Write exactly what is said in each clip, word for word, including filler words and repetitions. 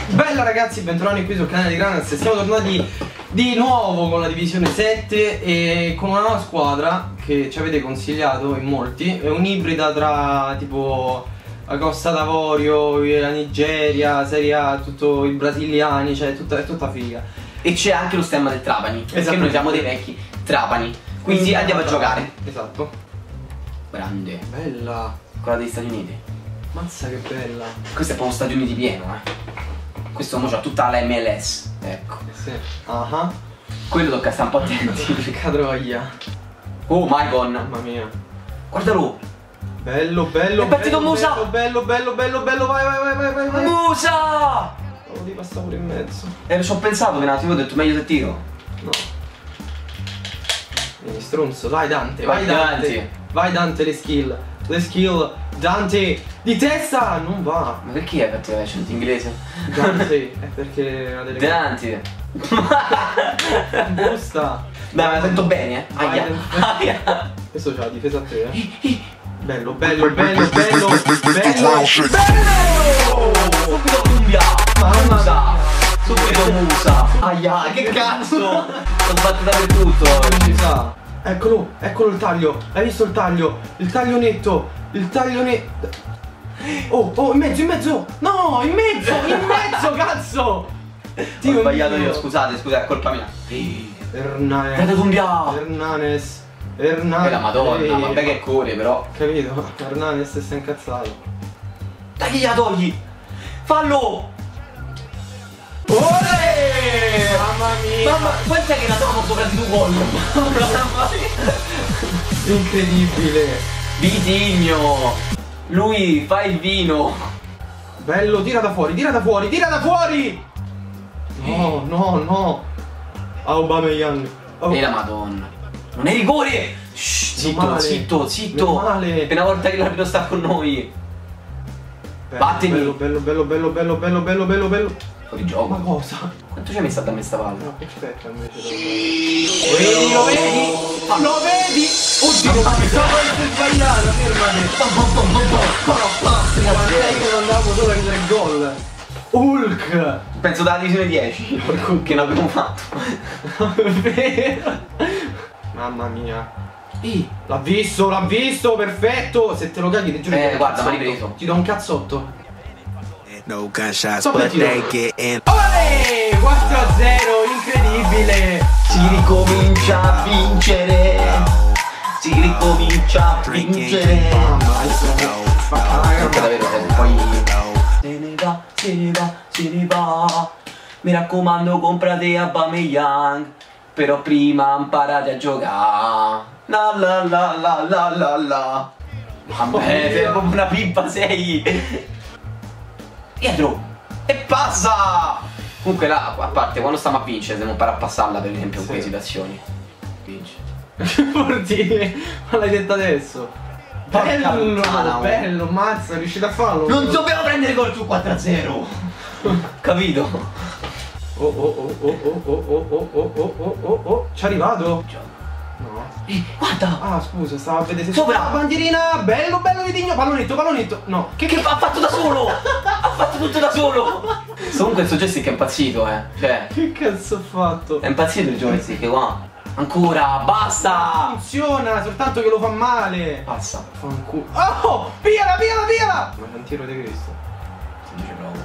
Bella ragazzi, bentornati qui sul canale di Granaz. Siamo tornati di nuovo con la divisione sette e con una nuova squadra che ci avete consigliato in molti. È un'ibrida tra tipo la Costa d'Avorio, la Nigeria, Serie A, tutto i brasiliani, cioè tutta, è tutta figa. E c'è anche lo stemma del Trapani, perché noi siamo dei vecchi Trapani. Quindi andiamo a giocare. Esatto. Grande. Bella. Quella degli Stati Uniti. Mazza che bella. Questo è proprio Stati Uniti pieno, eh. Questo mo c'ha tutta la M L S. Ecco. Sì. Ah. Uh-huh. Quello tocca stare un po' attenti. Che troia. Oh, Maicon. Mamma mia. Guardalo. Bello, bello. È partito bello, Musa. Bello, bello, bello, bello. Vai, vai, vai, vai, vai, vai. Musa. Oh, devi passare pure in mezzo. Eh, ci ho pensato un attimo, ho detto meglio se tiro. No. Vieni stronzo, vai Dante, vai, Vai, Dante. Dante. Vai Dante, le skill. Le skill. Dante, di testa, non va. Ma perché hai fatto l'accento inglese? Dante, è perché ha delle Dante. busta. Dai, ma sento bene, eh. Vai, Aia. Dante. Aia. Questo c'ha la difesa a te, eh. Bello, bello, bello, bello, bello. Subito Cumbia. Musa. Subito Musa. Aia, che cazzo. Sono fatto dappertutto oggi. Musa. Eccolo, eccolo il taglio. Hai visto il taglio? Il taglio netto. Il taglio netto. Oh, oh, in mezzo, in mezzo. No, in mezzo, in mezzo, cazzo. Ho sbagliato io, scusate, scusate, è colpa mia. Hernanes. Guarda Cumbia. Hernanes. Hernanes. E la madonna, Ehi. vabbè che corre però. Capito? Hernanes si è incazzato. Dai che gliela togli. Fallo. Olè! Mamma mia! Mamma, quant'è che la trovo sopra di due gol? Mamma mia. Incredibile! Vitigno! Lui fa il vino! Bello, tira da fuori, tira da fuori, tira da fuori! No, no, no! Aubameyang! Oh. E la madonna! Non è rigore! Shh, zitto, male. zitto, zitto! Male. È una volta che l'arbitro sta con noi! Bello, Vattene. Bello, bello, bello, bello, bello, bello, bello, bello, bello! Fuori gioco! Ma cosa? Quanto ci hai messo a darmi sta palla? No, aspetta invece devo... Vedi, lo vedi? Lo vedi? Oddio, ma mi stavo sbagliato, fermati! Guardai che non andavo solo a tre gol! Hulk! Penso dalla divisione dieci che non abbiamo fatto. Vero? Mamma mia. L'ha visto, l'ha visto, perfetto! Se te lo caghi ti giuro. Eh, guarda, mi hai ripreso. Ti do un cazzotto. No gunshots, Stop but it, they yo. get in. Olè! quattro a zero, incredibile! Si ricomincia a vincere. Si ricomincia a vincere. Mamma mia, Perché davvero sei poi se ne va, se ne va, se ne va. Mi raccomando, comprate Aubameyang. Però prima imparate a giocare. La la la la la la la. Vabbè, sei proprio una pippa, sei. Dietro. E passa. Comunque là, a parte quando stiamo a vincere, se non impara a passarla per esempio in Sì. quelle situazioni. Vince. Portiere, ma l'hai detto adesso. Porca Bello, puttana, oh. bello, mazza, è riuscito a farlo. Non dobbiamo prendere gol su quattro a zero. Capito? Oh oh oh oh oh oh oh oh oh oh oh oh oh. Ci è arrivato? No. Eh, guarda. Ah scusa, stavo a vedere se Sopra. la bandierina. Bello, bello Vitigno. Pallonetto, pallonetto. No. Che, che ha fatto da solo? Ha fatto tutto da solo. Comunque il suo joystick è impazzito, eh. Cioè, Che cazzo ho fatto? è impazzito il joystick qua. Ancora, basta. Funziona, soltanto che lo fa male. Passa. Fanculo. Oh, piala, piala, piala. Ma è un tiro di Cristo. Dice bravo.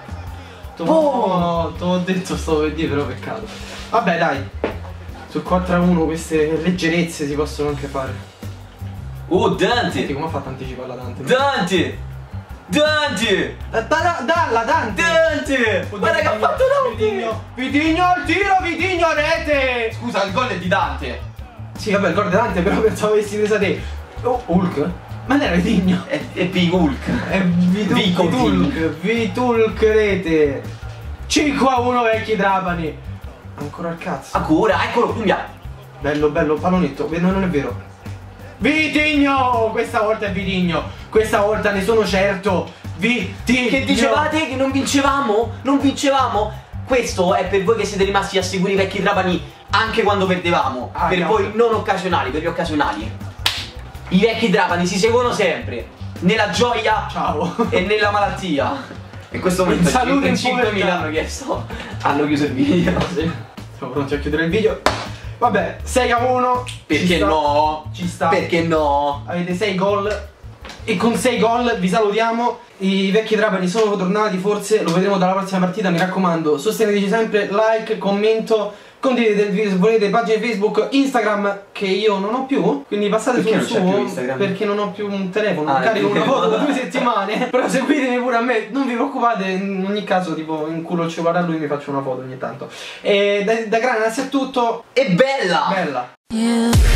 Oh, te l'ho detto, stavo per dire, però peccato. Vabbè, dai. Sul quattro a uno queste leggerezze si possono anche fare. Oh, Senti Dante. come ha fatto anticiparla Dante? Dante. Dante. Da- da- Dalla Dante! Dante. Guarda che ha fatto Dante. Vitigno! Vitigno al tiro, Vitigno rete! Scusa, il gol è di Dante. Sì, vabbè, il gol di Dante, però pensavo avessi presa te. Oh, Hulk? Ma non era Vitigno? È, è Big Hulk. È Vitu- Vico Vitulk, Vitulk rete. cinque a uno vecchi Trapani. Ancora al cazzo. Ancora, eccolo, Cumbia. Bello, bello, pallonetto. No, non è vero. Vitigno! Questa volta è Vitigno. Questa volta ne sono certo. Vitigno! Che dicevate che non vincevamo? Non vincevamo? Questo è per voi che siete rimasti a seguire i vecchi Trapani anche quando perdevamo. Ah, per cazzo. voi non occasionali, per gli occasionali. I vecchi Trapani si seguono sempre. Nella gioia Ciao. e nella malattia. In questo momento Salute in cinquemila povertà. hanno chiesto, hanno chiuso il video. Sì. Siamo pronti a chiudere il video. Vabbè, sei a uno. Perché ci sta, no? Ci sta. Perché no? Avete sei gol. E con sei gol vi salutiamo. I vecchi trapani sono tornati, forse lo vedremo dalla prossima partita. Mi raccomando, sosteneteci sempre, like, commento, condividete il video se volete, pagine Facebook, Instagram che io non ho più, quindi passate Perché sul non c'è più suo Instagram? perché non ho più un telefono, Ah, non carico è una vero. foto da due settimane. Però seguitemi pure a me, non vi preoccupate, in ogni caso tipo in culo il cellulare a lui mi faccio una foto ogni tanto. E da, da Granas è tutto. È bella! Bella. You